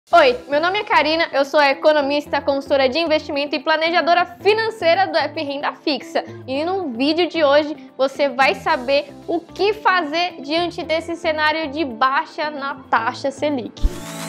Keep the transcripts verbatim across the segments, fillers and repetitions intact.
Oi, meu nome é Karina, eu sou economista, consultora de investimento e planejadora financeira do app Renda Fixa. E no vídeo de hoje você vai saber o que fazer diante desse cenário de baixa na taxa Selic.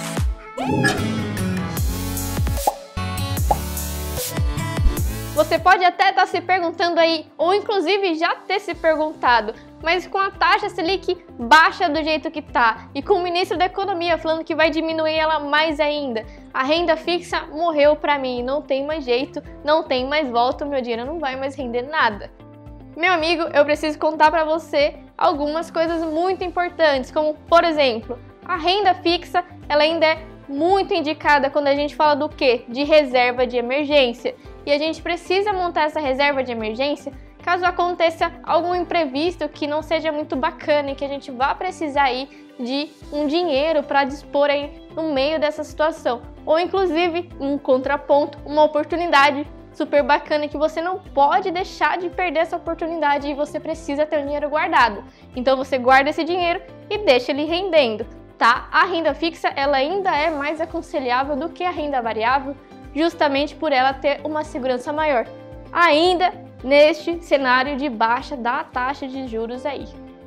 Você pode até estar se perguntando aí, ou inclusive já ter se perguntado, mas com a taxa Selic baixa do jeito que tá e com o ministro da Economia falando que vai diminuir ela mais ainda, a renda fixa morreu pra mim, não tem mais jeito, não tem mais volta, o meu dinheiro não vai mais render nada. Meu amigo, eu preciso contar pra você algumas coisas muito importantes, como por exemplo, a renda fixa ela ainda é muito indicada quando a gente fala do quê? De reserva de emergência. E a gente precisa montar essa reserva de emergência caso aconteça algum imprevisto que não seja muito bacana e que a gente vá precisar aí de um dinheiro para dispor aí no meio dessa situação. Ou inclusive, um contraponto, uma oportunidade super bacana que você não pode deixar de perder essa oportunidade e você precisa ter o dinheiro guardado. Então você guarda esse dinheiro e deixa ele rendendo, tá? A renda fixa ela ainda é mais aconselhável do que a renda variável, justamente por ela ter uma segurança maior, ainda neste cenário de baixa da taxa de juros aí.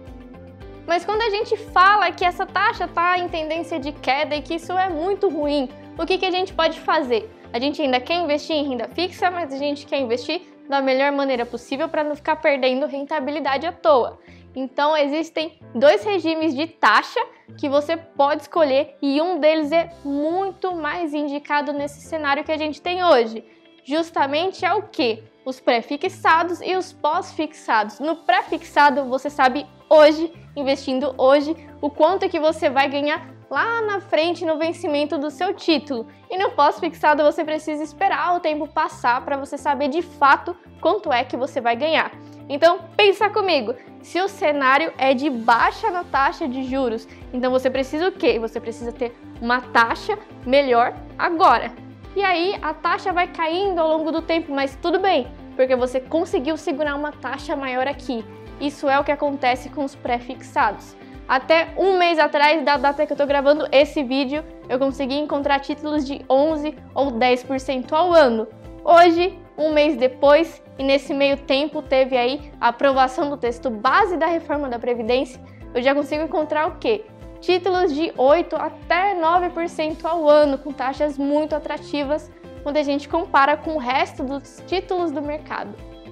Mas quando a gente fala que essa taxa está em tendência de queda e que isso é muito ruim, o que, que a gente pode fazer? A gente ainda quer investir em renda fixa, mas a gente quer investir da melhor maneira possível para não ficar perdendo rentabilidade à toa. Então existem dois regimes de taxa que você pode escolher e um deles é muito mais indicado nesse cenário que a gente tem hoje. Justamente é o que? Os pré-fixados e os pós-fixados. No pré-fixado você sabe hoje, investindo hoje, o quanto que você vai ganhar lá na frente no vencimento do seu título. E no pós-fixado você precisa esperar o tempo passar para você saber de fato quanto é que você vai ganhar. Então, pensa comigo, se o cenário é de baixa na taxa de juros, então você precisa o quê? Você precisa ter uma taxa melhor agora. E aí a taxa vai caindo ao longo do tempo, mas tudo bem, porque você conseguiu segurar uma taxa maior aqui. Isso é o que acontece com os pré-fixados. Até um mês atrás, da data que eu tô gravando esse vídeo, eu consegui encontrar títulos de onze ou dez por cento ao ano. Hoje, um mês depois, e nesse meio tempo teve aí a aprovação do texto base da reforma da Previdência, eu já consigo encontrar o quê? Títulos de oito até nove por cento ao ano, com taxas muito atrativas, quando a gente compara com o resto dos títulos do mercado.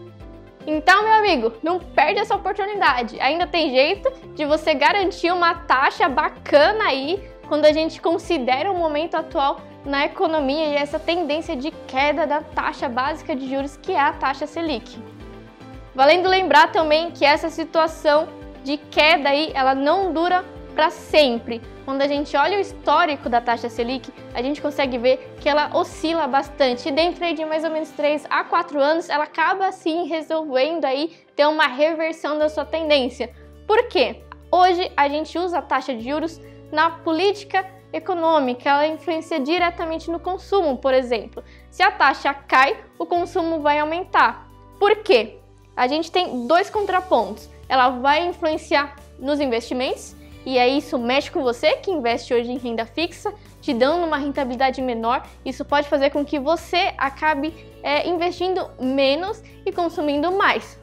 Então, meu amigo, não perde essa oportunidade. Ainda tem jeito de você garantir uma taxa bacana aí, quando a gente considera o momento atual na economia e essa tendência de queda da taxa básica de juros, que é a taxa Selic. Valendo lembrar também que essa situação de queda aí, ela não dura para sempre. Quando a gente olha o histórico da taxa Selic, a gente consegue ver que ela oscila bastante. E dentro de mais ou menos três a quatro anos, ela acaba assim resolvendo aí ter uma reversão da sua tendência. Por quê? Hoje a gente usa a taxa de juros na política econômica, ela influencia diretamente no consumo, por exemplo. Se a taxa cai, o consumo vai aumentar. Por quê? A gente tem dois contrapontos. Ela vai influenciar nos investimentos, e aí isso mexe com você que investe hoje em renda fixa, te dando uma rentabilidade menor. Isso pode fazer com que você acabe é, investindo menos e consumindo mais.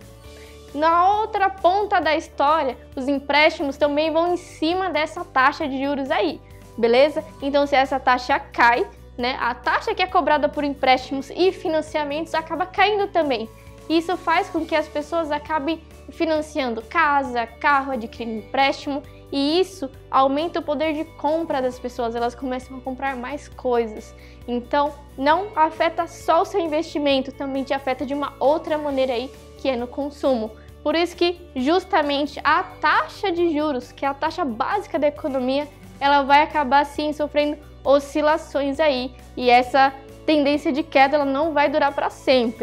Na outra ponta da história, os empréstimos também vão em cima dessa taxa de juros aí. Beleza? Então se essa taxa cai, né, a taxa que é cobrada por empréstimos e financiamentos acaba caindo também. Isso faz com que as pessoas acabem financiando casa, carro, adquirindo empréstimo, e isso aumenta o poder de compra das pessoas, elas começam a comprar mais coisas. Então não afeta só o seu investimento, também te afeta de uma outra maneira aí, que é no consumo. Por isso que justamente a taxa de juros, que é a taxa básica da economia, ela vai acabar sim sofrendo oscilações aí, e essa tendência de queda ela não vai durar para sempre.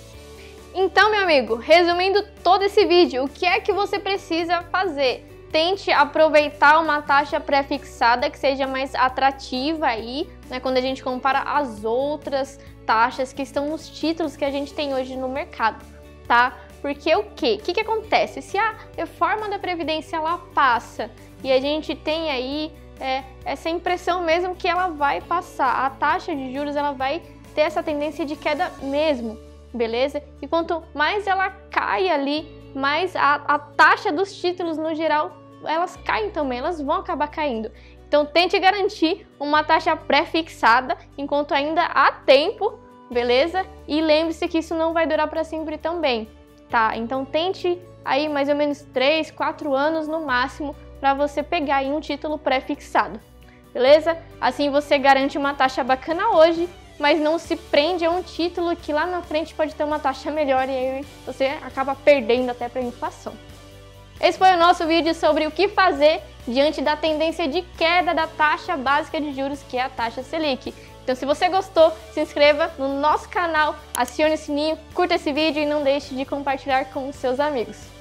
Então, meu amigo, resumindo todo esse vídeo, o que é que você precisa fazer? Tente aproveitar uma taxa pré-fixada que seja mais atrativa aí, né, quando a gente compara as outras taxas que estão nos títulos que a gente tem hoje no mercado, tá? Porque o quê? O que que acontece? Se a reforma da Previdência ela passa e a gente tem aí é, essa impressão mesmo que ela vai passar. A taxa de juros ela vai ter essa tendência de queda mesmo, beleza? E quanto mais ela cai ali, mais a, a taxa dos títulos no geral, elas caem também, elas vão acabar caindo. Então tente garantir uma taxa pré-fixada enquanto ainda há tempo, beleza? E lembre-se que isso não vai durar para sempre também, tá? Então tente aí mais ou menos três, quatro anos no máximo para você pegar aí um título pré-fixado, beleza? Assim você garante uma taxa bacana hoje, mas não se prende a um título que lá na frente pode ter uma taxa melhor e aí você acaba perdendo até para a inflação. Esse foi o nosso vídeo sobre o que fazer diante da tendência de queda da taxa básica de juros, que é a taxa Selic. Então, se você gostou, se inscreva no nosso canal, acione o sininho, curta esse vídeo e não deixe de compartilhar com os seus amigos.